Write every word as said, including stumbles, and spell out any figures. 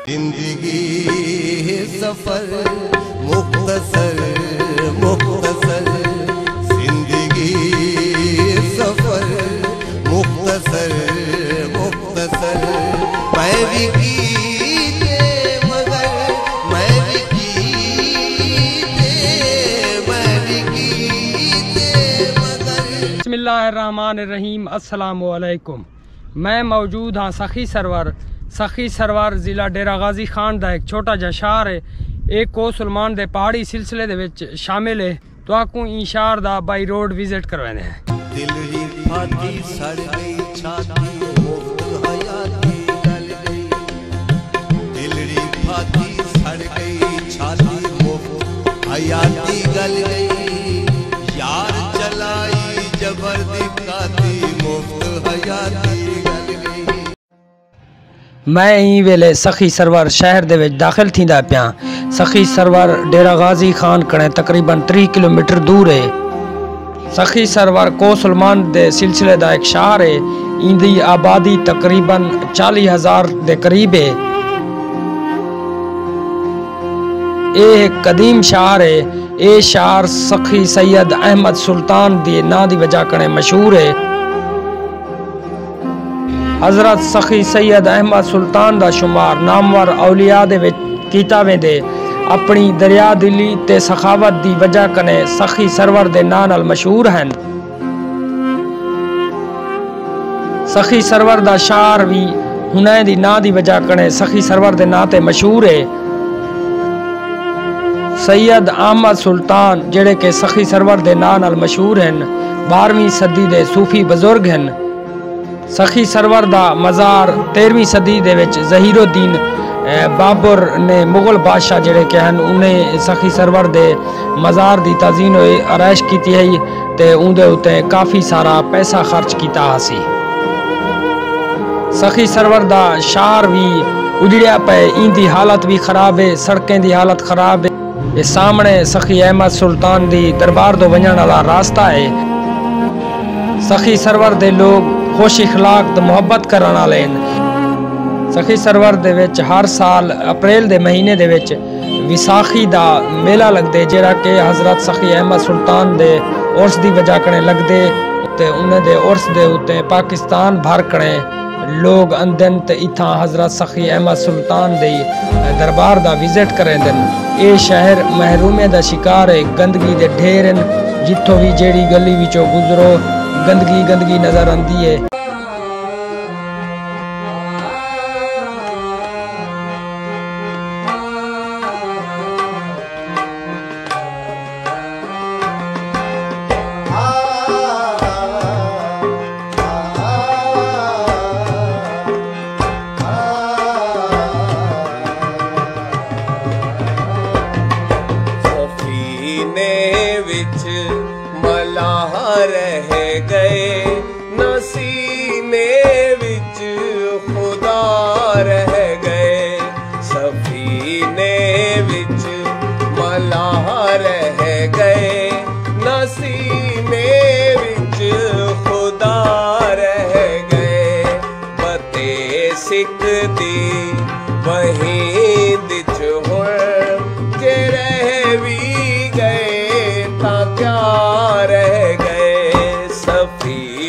जिंदगी सफर मुख्तसर मुख्तसर, जिंदगी सफर मुख्तसर मुख्तसर, मैं भी कीते मगर मैं भी कीते मैं भी कीते मगर। बिस्मिल्लाहिर्रहमानिर्रहीम, अस्सलामु अलैकुम। मैं मौजूद हाँ सखी सरवर सखी सरवर ज़िला डेरा गाजी खान का एक छोटा जा शहर है। एक को सलमान दे पहाड़ी सिलसिले दे विच शामिल है। तो आपको इन शहर दा बाई रोड विजिट करवाने हैं। दिल री फाटी सड़ गई छाती मुफ्त हयाती गल गई, दिल री फाटी सड़ गई छाती मुफ्त हयाती गल गई, यार चलाई जबर दिखाती मुफ्त हयाती गल गई। मैं ई वेले सखी सरवर शहर दे विच दाखिल थींदा पिया। सखी सरवर डेरा गाजी खान कने तकरीबन तीस किलोमीटर दूर है। सखी सरवर को सलमान दे सिलसिले दा एक शहर है। इंदी आबादी तकरीबन चालीस हजार दे करीब है। ये एक कदीम शहर है। ये शहर सखी सैयद अहमद सुल्तान दी ना दी वजह कने मशहूर है। हजरत सखी सैयद अहमद सुल्तान दा शुमार नामवर औलिया दे विच कीता वेंदे। अपनी दरिया दिली ते सखावत दी वजह कने सखी सरवर दे नां नाल मशहूर हैं। सखी सरवर दा शहर भी हुनै दी नां दी वजह कने सखी सरवर दे नां ते मशहूर है। सैयद अहमद सुल्तान जेड़े के सखी सरवर दे नां नाल मशहूर हैं, बारहवीं सदी दे सूफी बुजुर्ग हैं। सखी सरवर दा मज़ार तेरहवीं सदी दे विच ज़हीरुद्दीन बाबर ने मुगल बादशाह जेड़े के हैं उन्हें सखी सरवर दे मज़ार दी तज़ीन होई आराइश कीती है ते उंदे उत्ते काफ़ी सारा पैसा खर्च कीता हासी। सखी सरवर दा शहर भी उजड़िया पे, इंदी हालत भी खराब है, सड़कें दी हालत खराब है। ये सामने सखी अहमद सुल्तान दी दरबार दो वजन वाला रास्ता है। सखी सरवर दे लोग खुश इखलाक ते मुहब्बत करने वाले हैं। सखी सरवर दे विच हर साल अप्रैल दे महीने दे विच विसाखी दा मेला लगदे, जेड़ा के हजरत सखी अहमद सुल्तान दे उर्स दी वजह कने लगदे ते उन्हें दे उर्स दे उत्ते पाकिस्तान भर कने लोग अंदन ते इत्थां हजरत सखी अहमद सुल्तान दे दरबार दा विजिट करेंदे। ये शहर महरूमे दा शिकार है। गंदगी दे ढेर हैं। जिथों भी जेड़ी गली विचों गुजरो गंदगी गंदगी नजर आती है। रह गए नसीने विच खुदा रह गए, सफीने विच मलाह रह गए, नसीने विच खुदा रह गए, बते सिख दी वहीं दिच हुण जे रह भी गए ता क्या रह गए। सफी